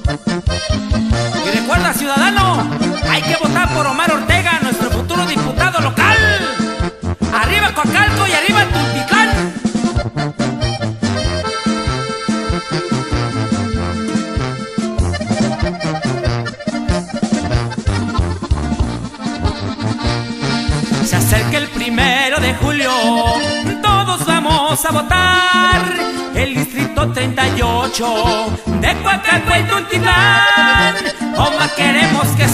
Y recuerda, ciudadano, hay que votar por Omar Ortega, nuestro futuro diputado local. ¡Arriba Coacalco y arriba Tultitlán! Se acerca el 1 de julio, todos vamos a votar. El distrito 38 de Coacalco y Tultitlán, Omar queremos que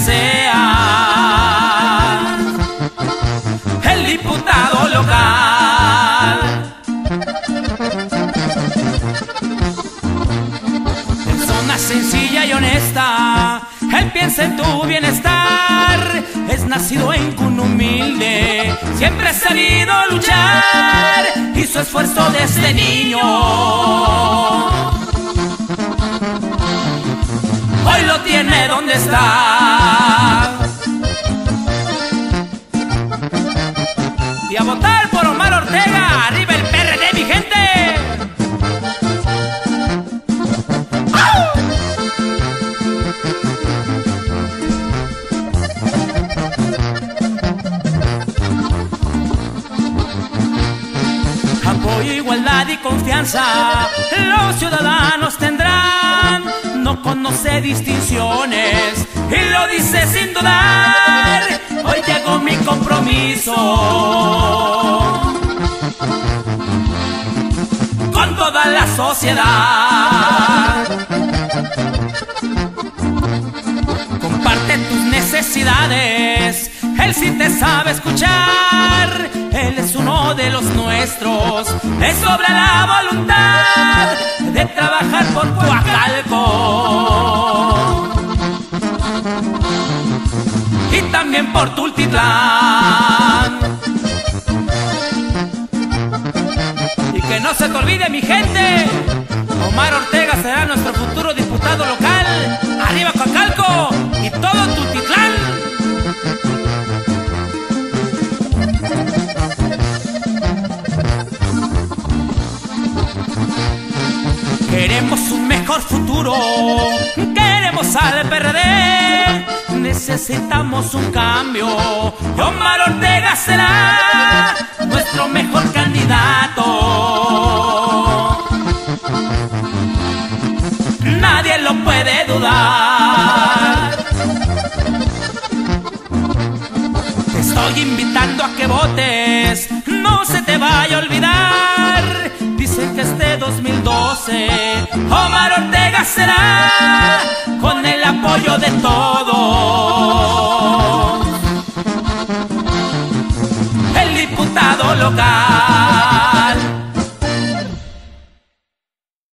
sea el diputado local. Persona sencilla y honesta, él piensa en tu bienestar. Es nacido en cuna humilde, siempre ha sabido luchar. Hizo esfuerzo desde niño, hoy lo tiene donde está. Y a votar por Omar Ortega, arriba el PRD, mi gente. Apoyo, igualdad y confianza los ciudadanos tendrán. No conoce distinciones y lo dice sin dudar. Hoy llegó mi compromiso con toda la sociedad. Comparte tus necesidades, él sí te sabe escuchar. Él es uno de los nuestros, le sobra la voluntad de trabajar por Coacalco y también por Tultitlán. Y que no se te olvide, mi gente, Omar Ortega será nuestro futuro diputado local. Arriba Coacalco y todo Tultitlán. Queremos un mejor futuro, queremos al PRD, necesitamos un cambio y Omar Ortega será nuestro mejor candidato. Nadie lo puede dudar. Te estoy invitando a que votes, no se te vaya a olvidar. Dicen que este 2012 Omar Ortega será con el apoyo de todos.